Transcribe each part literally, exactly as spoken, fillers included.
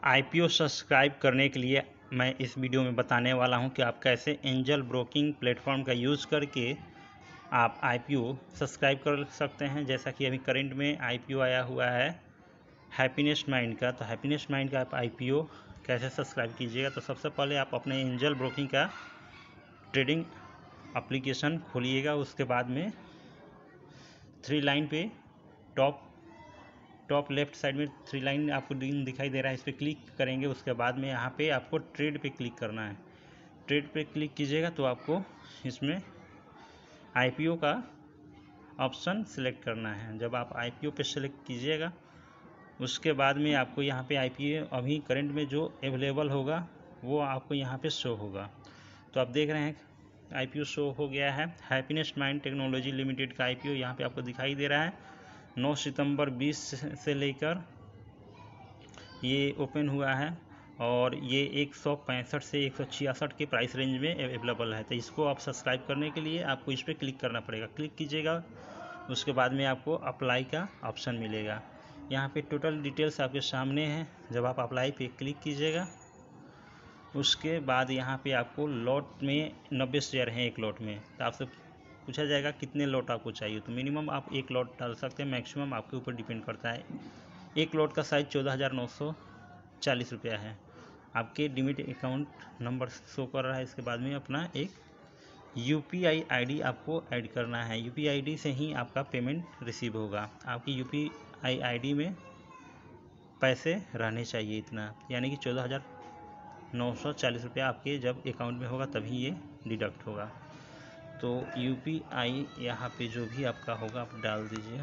IPO subscribe करने के लिए मैं इस वीडियो में बताने वाला हूं कि आप कैसे एंजल ब्रोकिंग प्लेटफॉर्म का यूज़ करके आप आईपीओ सब्सक्राइब कर सकते हैं। जैसा कि अभी करंट में आईपीओ आया हुआ है हैप्पीनेस माइंड का, तो हैप्पीनेस माइंड का आप आईपीओ कैसे सब्सक्राइब कीजिएगा। तो सबसे पहले आप अपने एंजल ब्रोकिंग का ट्रेडिंग एप्लीकेशन खोलिएगा। उसके बाद में थ्री लाइन पे टॉप टॉप लेफ्ट साइड में थ्री लाइन आपको दिखाई दे रहा है, इस पर क्लिक करेंगे। उसके बाद में यहाँ पे आपको ट्रेड पे क्लिक करना है। ट्रेड पे क्लिक कीजिएगा तो आपको इसमें आईपीओ का ऑप्शन सिलेक्ट करना है। जब आप आईपीओ पे सिलेक्ट कीजिएगा उसके बाद में आपको यहाँ पे आईपीओ अभी करंट में जो अवेलेबल होगा वो आपको यहाँ पे शो होगा। तो आप देख रहे हैं आईपीओ शो हो गया है। हैप्पीनेस माइंड टेक्नोलॉजी लिमिटेड का आईपीओ यहाँ पे आपको दिखाई दे रहा है। नौ सितंबर बीस से लेकर ये ओपन हुआ है और ये एक सौ पैंसठ से एक सौ छियासठ के प्राइस रेंज में अवेलेबल है। तो इसको आप सब्सक्राइब करने के लिए आपको इस पर क्लिक करना पड़ेगा। क्लिक कीजिएगा उसके बाद में आपको अप्लाई का ऑप्शन मिलेगा। यहाँ पे टोटल डिटेल्स आपके सामने हैं। जब आप अप्लाई पे क्लिक कीजिएगा उसके बाद यहाँ पे आपको लॉट में नब्बे शेयर हैं एक लॉट में। तो आपसे पूछा जाएगा कितने लॉट आपको चाहिए, तो मिनिमम आप एक लॉट डाल सकते हैं, मैक्सिमम आपके ऊपर डिपेंड करता है। एक लॉट का साइज़ चौदह हज़ार नौ सौ चालीस रुपया है। आपके डिमिट अकाउंट नंबर शो कर रहा है। इसके बाद में अपना एक यूपीआई आईडी आपको ऐड करना है। यूपीआई आईडी से ही आपका पेमेंट रिसीव होगा। आपकी यूपीआई आईडी में पैसे रहने चाहिए इतना, यानी कि चौदह हज़ार नौ सौ चालीस रुपया आपके जब अकाउंट में होगा तभी ये डिडक्ट होगा। तो यूपीआई यहाँ पे जो भी आपका होगा आप डाल दीजिए।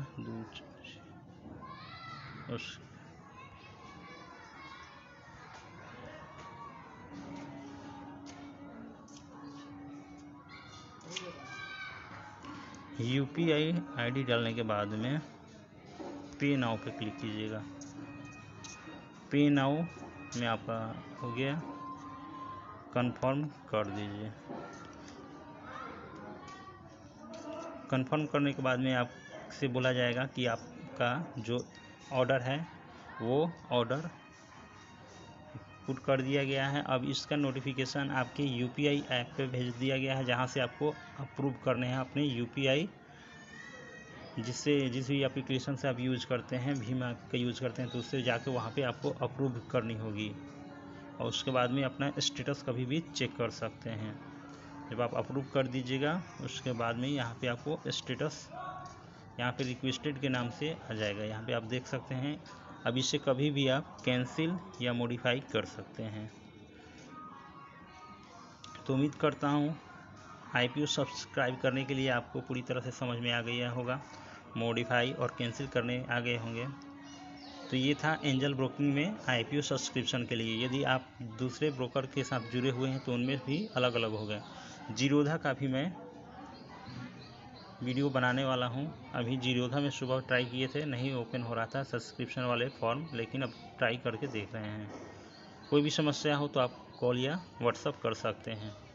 उस यूपीआई आईडी डालने के बाद में पे नाउ पे क्लिक कीजिएगा। पे नाउ में आपका हो गया, कंफर्म कर दीजिए। कंफर्म करने के बाद में आपसे बोला जाएगा कि आपका जो ऑर्डर है वो ऑर्डर पुट कर दिया गया है। अब इसका नोटिफिकेशन आपके यूपीआई ऐप पे भेज दिया गया है, जहां से आपको अप्रूव करने हैं अपने यूपीआई, जिससे जिस भी एप्लीकेशन से आप यूज़ करते हैं, भीम ऐप का यूज़ करते हैं, तो उससे जाके वहाँ पे आपको अप्रूव करनी होगी। और उसके बाद में अपना स्टेटस कभी भी चेक कर सकते हैं। जब आप अप्रूव कर दीजिएगा उसके बाद में यहाँ पे आपको स्टेटस यहाँ पे रिक्वेस्टेड के नाम से आ जाएगा। यहाँ पे आप देख सकते हैं। अब इसे कभी भी आप कैंसिल या मॉडिफाई कर सकते हैं। तो उम्मीद करता हूँ आईपीओ सब्सक्राइब करने के लिए आपको पूरी तरह से समझ में आ गया होगा, मॉडिफाई और कैंसिल करने आ गए होंगे। तो ये था एंजल ब्रोकिंग में आईपीओ सब्सक्रिप्शन के लिए। यदि आप दूसरे ब्रोकर के साथ जुड़े हुए हैं तो उनमें भी अलग अलग होगा। जीरोधा का भी मैं वीडियो बनाने वाला हूं। अभी जीरोधा में सुबह ट्राई किए थे, नहीं ओपन हो रहा था सब्सक्रिप्शन वाले फॉर्म, लेकिन अब ट्राई करके देख रहे हैं। कोई भी समस्या हो तो आप कॉल या व्हाट्सअप कर सकते हैं।